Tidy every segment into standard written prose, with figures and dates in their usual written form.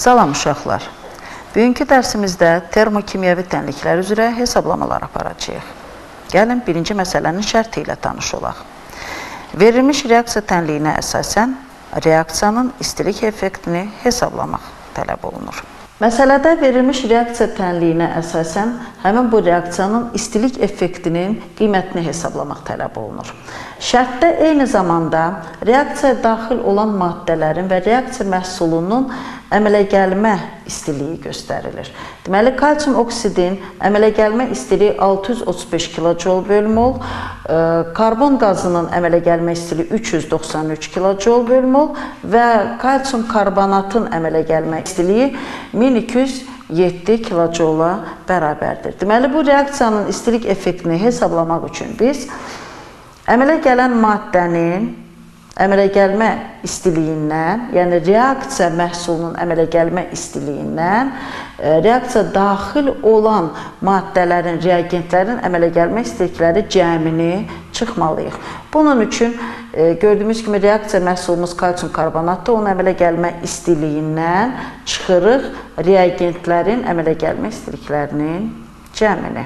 Salam uşaqlar. Bugünkü dərsimizdə termokimyəvi tənliklər üzrə hesablamalar aparacağıq. Gəlin birinci məsələnin şərti ilə tanış olaq. Verilmiş reaksiya tənliyinə əsasən reaksiyanın istilik effektini hesablamaq tələb olunur. Məsələdə verilmiş reaksiya tənliyinə əsasən həmin bu reaksiyanın istilik effektinin qiymətini hesablamaq tələb olunur. Şərtdə eyni zamanda reaksiyaya daxil olan maddələrin və reaksiya məhsulunun əmələ gəlmə istiliyi göstərilir. Deməli, kalsium oksidin əmələ gəlmə istiliyi 635 kJ/mol, karbon qazının əmələ gəlmə istiliyi 393 kJ/mol və kalsium karbonatın əmələ gəlmə istiliyi 1207 kJ-a bərabərdir. Deməli, bu reaksiyanın istilik effektini hesablamaq üçün biz əmələ gələn maddənin əmələ gəlmə istiliyindən, yəni reaksiya məhsulunun əmələ gəlmə istiliyindən reaksiya daxil olan maddələrin, reagentlərin əmələ gəlmə istilikləri cəmini çıxmalıyıq. Bunun üçün gördüyümüz kimi reaksiya məhsulumuz kalsium karbonatdır, onun əmələ gəlmə istiliyindən çıxırıq reagentlərin əmələ gəlmə istiliklərinin cəmini.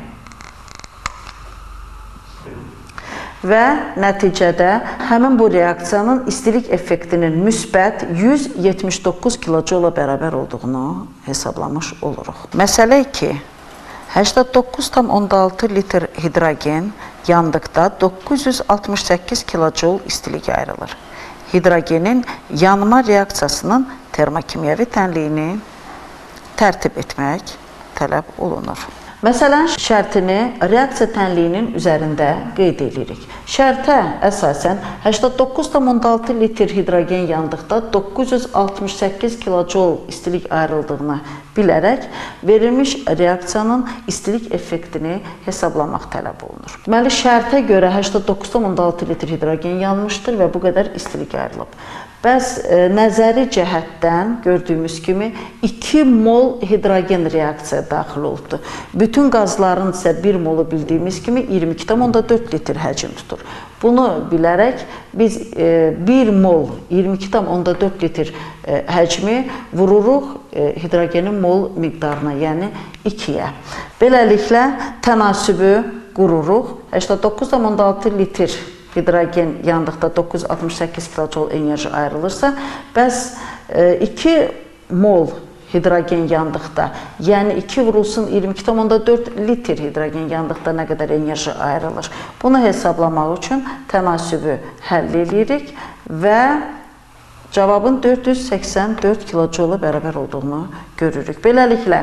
Və nəticədə həmin bu reaksiyanın istilik effektinin müsbət 179 kJ-la bərabər olduğunu hesablamış oluruq. Məsələ 2. 89,6 litr hidrogen yandıqda 968 kJ istilik ayrılır. Hidrogenin yanma reaksiyasının termokimyəvi tənliyini tərtib etmək tələb olunur. Məsələn, şərtini reaksiya tənliyinin üzərində qeyd edirik. Şərtə əsasən 89,6 litr hidrogen yandıqda 968 kJ istilik ayrıldığını bilərək verilmiş reaksiyanın istilik effektini hesablamaq tələb olunur. Deməli, şərtə görə 89,6 litr hidrogen yanmışdır və bu qədər istilik ayrılıb. Bəs nəzəri cəhətdən gördüyümüz kimi 2 mol hidrogen reaksiyaya daxil olubdur. Bütün qazların isə 1 molu bildiyimiz kimi 22,4 litr həcm tutur. Bunu bilərək biz 1 mol 22,4 litr həcmi vururuq hidrogenin mol miqdarına, yəni 2-yə. Beləliklə tənasübü qururuq. 89,6 litr hidrogen yandıqda 968 kJ enerji ayrılırsa, bəs 2 mol hidrogen yandıqda, yəni 2 vurulsun 22,4 litr hidrogen yandıqda nə qədər enerji ayrılır? Bunu hesablamaq üçün tənasübü həll edirik və cavabın 484 kJ-la bərabər olduğunu görürük. Beləliklə,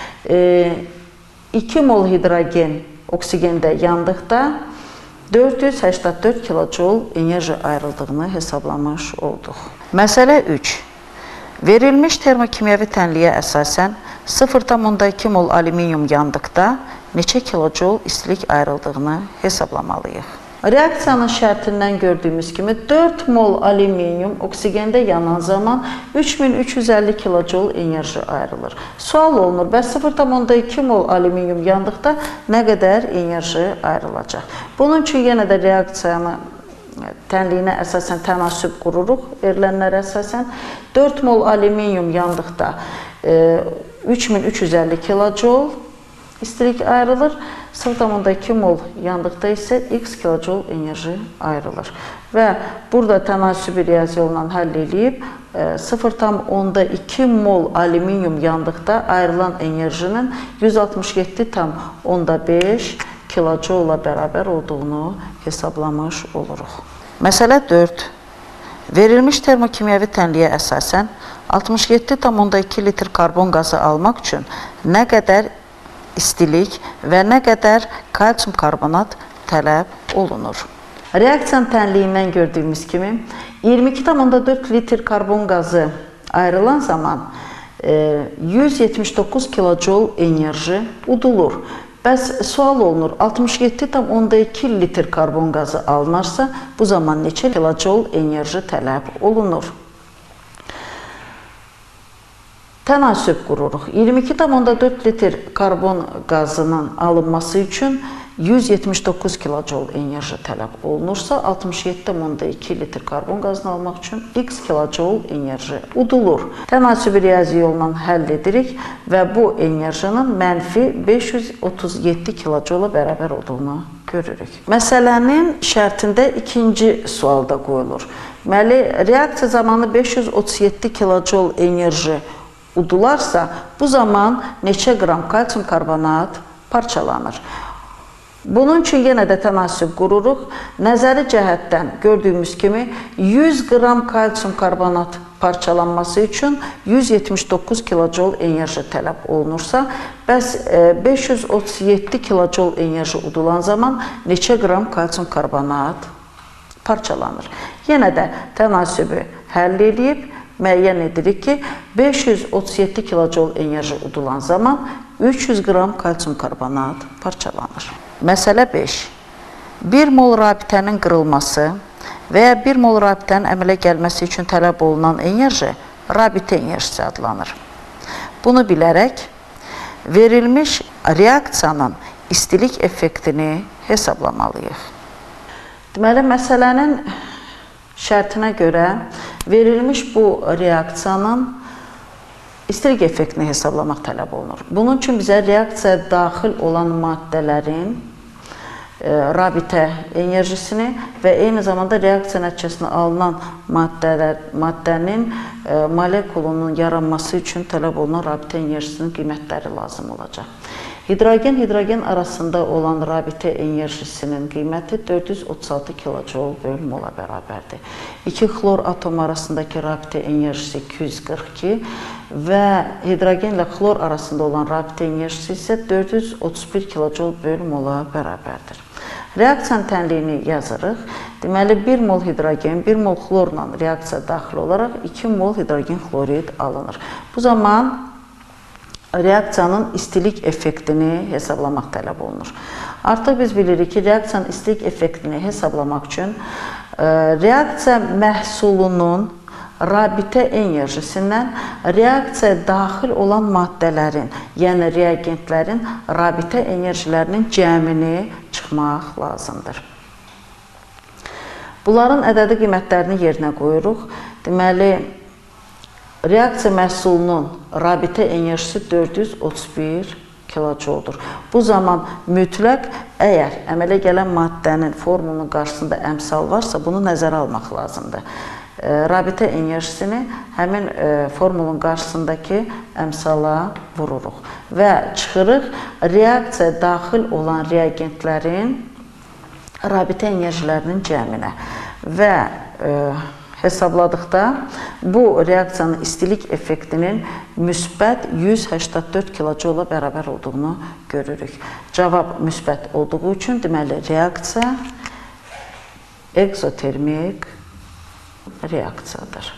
2 mol hidrogen oksigində yandıqda 484 kJ enerji ayrıldığını hesablamış olduq. Məsələ 3. Verilmiş termokimyəvi tənliyə əsasən 0,2 mol alüminium yandıqda neçə kJ istilik ayrıldığını hesablamalıyıq. Reaksiyanın şərtindən gördüyümüz kimi 4 mol alüminium oksigəndə yanan zaman 3350 kJ enerji ayrılır. Sual olunur, bəs 0,2 mol alüminium yandıqda nə qədər enerji ayrılacaq? Bunun üçün yenə də reaksiyanı tənliyinə əsasən tənasüb qururuq, verilənlərə əsasən 4 mol alüminium yandıqda 3350 kJ istilik ayrılır. 0,2 mol yandıqda isə x kJ enerji ayrılır. Və burada tənasübü riyazi yolla həll edib 0,2 mol alüminium yandıqda ayrılan enerjinin 167,5 kJ-la bərabər olduğunu hesablamış oluruq. Məsələ 4. Verilmiş termokimyəvi tənliyə əsasən 67,2 litr karbon qazı almaq üçün nə qədər istilik və nə qədər kalsium karbonat tələb olunur. Reaksiyanın tənliyindən gördüyümüz kimi 22,4 litr karbon qazı ayrılan zaman 179 kJ enerji udulur. Bəs sual olunur, 67,2 litr karbon qazı alınarsa, bu zaman neçə kJ enerji tələb olunur? Tənasüb qururuq. 22,4 litr karbon qazının alınması üçün 179 kilojol enerji tələb olunursa, 67,2 litr karbon qazını almaq üçün x kilojol enerji udulur. Tənasibi riyazi yolla həll edirik və bu enerjinin mənfi 537 kilojola bərabər olduğunu görürük. Məsələnin şərtində ikinci sualda qoyulur. Deməli, reaksiya zamanı 537 kilojol enerji udularsa, bu zaman neçə qram kalsium karbonat parçalanır? Bunun üçün yenə də tənasüb qururuq. Nəzəri cəhətdən gördüyümüz kimi 100 qram kalsium karbonat parçalanması üçün 179 kilojol enerji tələb olunursa, bəs 537 kilojol enerji udulan zaman neçə qram kalsium karbonat parçalanır? Yenə də tənasübü həll edib, müəyyən edirik ki, 537 kilojol enerji udulan zaman 300 qram kalsium karbonat parçalanır. Məsələ 5. 1 mol rabitənin qırılması və ya 1 mol rabitənin əmələ gəlməsi üçün tələb olunan enerji rabitə enerjisi adlanır. Bunu bilərək, verilmiş reaksiyanın istilik effektini hesablamalıyıq. Deməli, məsələnin şərtinə görə verilmiş bu reaksiyanın istilik effektini hesablamaq tələb olunur. Bunun üçün bizə reaksiyaya daxil olan maddələrin rabitə enerjisini və eyni zamanda reaksiya nəticəsində alınan maddənin molekulunun yaranması üçün tələb olunan rabitə enerjisinin qiymətləri lazım olacaq. Hidrogen arasında olan rabitə enerjisinin qiyməti 436 kilojol bölü mola bərabərdir. İki xlor atomu arasındakı rabitə enerjisi 242 və hidrogen ilə xlor arasında olan rabitə enerjisi isə 431 kilojol bölü mola bərabərdir. Reaksiyanın tənliyini yazırıq. Deməli, 1 mol hidrogen, 1 mol xlorla reaksiya daxil olaraq 2 mol hidrogen xlorid alınır. Bu zaman reaksiyanın istilik effektini hesablamaq tələb olunur. Artıq biz bilirik ki, reaksiyanın istilik effektini hesablamaq üçün reaksiya məhsulunun rabitə enerjisindən reaksiyaya daxil olan maddələrin, yəni reagentlərin rabitə enerjilərinin cəmini çıxmaq lazımdır. Bunların ədədi qiymətlərini yerinə qoyuruq. Deməli, reaksiya məhsulunun rabitə enerjisi 431 kilojoldur. Bu zaman mütləq əgər əmələ gələn maddənin formulunun qarşısında əmsal varsa, bunu nəzərə almaq lazımdır. Rabitə enerjisini həmin formulun qarşısındakı əmsala vururuq və çıxırıq reaksiyaya daxil olan reagentlərin rabitə enerjilərinin cəminə və hesabladıqda bu reaksiyanın istilik effektinin müsbət 184 kilojola bərabər olduğunu görürük. Cavab müsbət olduğu üçün deməli reaksiya ekzotermik reaksiyadır.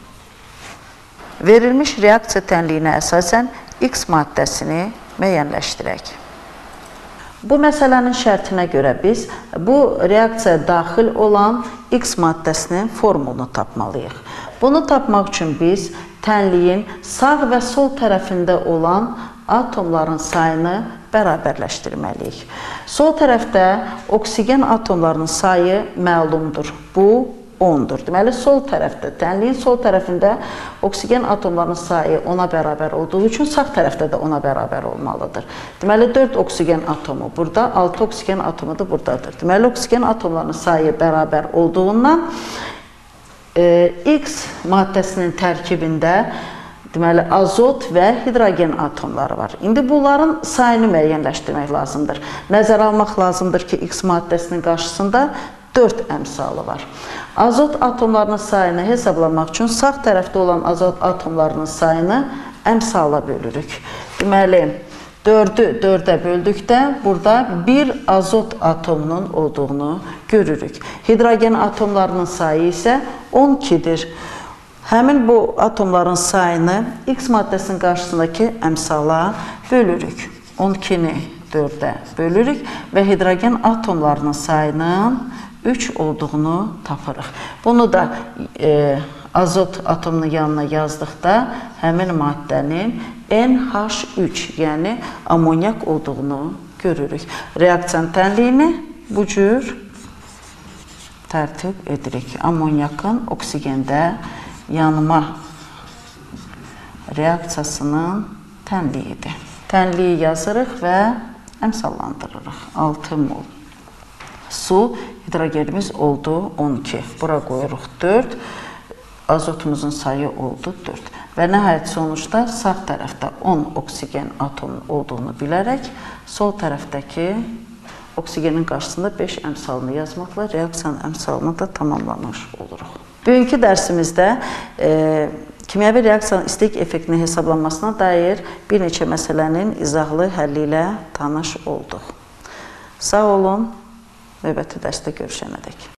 Verilmiş reaksiya tənliyinə əsasən X maddəsini müəyyənləşdirək. Bu məsələnin şərtinə görə biz bu reaksiyaya daxil olan X maddəsinin formulunu tapmalıyıq. Bunu tapmaq üçün biz tənliyin sağ və sol tərəfində olan atomların sayını bərabərləşdirməliyik. Sol tərəfdə oksigen atomlarının sayı məlumdur. Bu 10-dur. Deməli, sol tərəfdə, tənliyin sol tərəfində oksigen atomlarının sayı 10-a bərabər olduğu üçün sağ tərəfdə də 10-a bərabər olmalıdır. Deməli, 4 oksigen atomu burada, 6 oksigen atomu da buradadır. Deməli, oksigen atomlarının sayı bərabər olduğundan X maddəsinin tərkibində deməli, azot və hidrogen atomları var. İndi bunların sayını müəyyənləşdirmək lazımdır. Nəzərə almaq lazımdır ki, X maddəsinin qarşısında 4 əmsalı var. Azot atomlarının sayını hesablamaq üçün sağ tərəfdə olan azot atomlarının sayını əmsala bölürük. Deməli, 4-ü 4-ə böldükdə burada 1 azot atomunun olduğunu görürük. Hidrogen atomlarının sayı isə 12-dir. Həmin bu atomların sayını X maddəsinin qarşısındakı əmsala bölürük. 12-ni 4-ə bölürük və hidrogen atomlarının sayının 3 olduğunu tapırıq. Bunu da azot atomunun yanına yazdıqda həmin maddənin NH3, yəni amonyak olduğunu görürük. Reaksiyanın tənliyini bu cür tərtib edirik. Amonyakın oksigəndə yanma reaksiyasının tənliyidir. Tənliyi yazırıq və əmsallandırırıq. 6 mol su, hidrogenimiz oldu 12. Bura qoyuruq 4. Azotumuzun sayı oldu 4. Və nəhayət sonuçda sağ tərəfdə 10 oksigen atomunun olduğunu bilərək, sol tərəfdəki oksigenin qarşısında 5 əmsalını yazmaqla reaksiyanın əmsalını da tamamlamış oluruq. Bugünkü dərsimizdə kimyəvi reaksiyanın istilik effektinin hesablanmasına dair bir neçə məsələnin izahlı həlli ilə tanış olduq. Sağ olun, növbəti dərsdə görüşənədək.